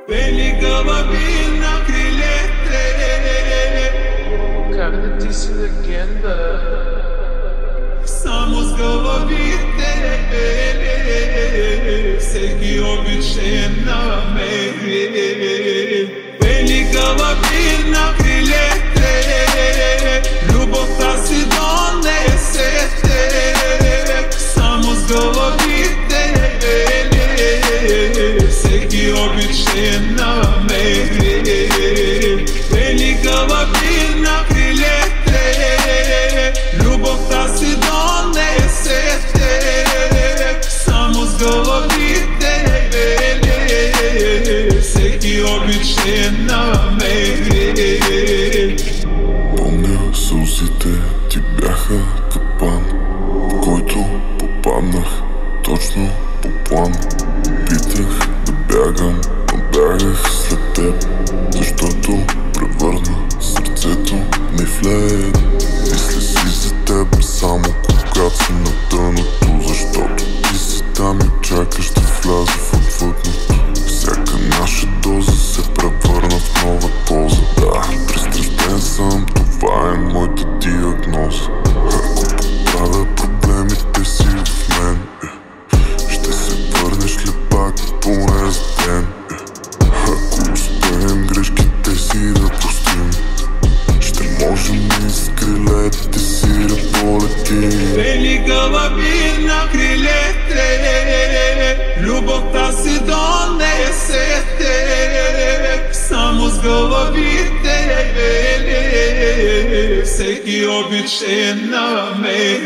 Великого вина крилете. Как да ти си легенда? Само с головите всеки обича на мен. Великого вина крилете, любовта си донесете. Само с головите всеки обича на мен. Великого вина крилете, любовта си донесете. Само с головите всеки обича на мен. Помня сълзите ти бяха капан, в който попаднах точно по план. Питах да бягам, но бягах след теб, защото превърна сърцето ми в лед. Мисля си за теб само когато си на дъното, защото ти си там и чакаш да вляза в отвъдното. Всяка наша доза се превърна в нова поза. Да, пристрастен съм, това е моята диагноза. Ако поправя проблемите си в мен, ще се върнеш ли пак поне за ден? Ако успеем грешките си да простим, ще можем и с крилете си да полетим. Великого вина крилете, любовта си донесете. Само с головите всеки обича на мен.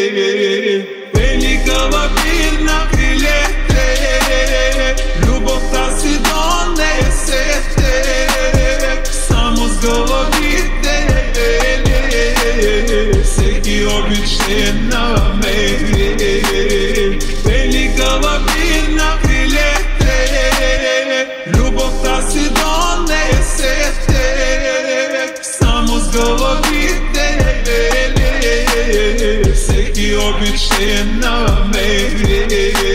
Великого вина крилете, любовта си донесете. Само с головите всеки обича на мен. Великого вина крилете, любовта си донесете. Само с головите всеки обича на мен.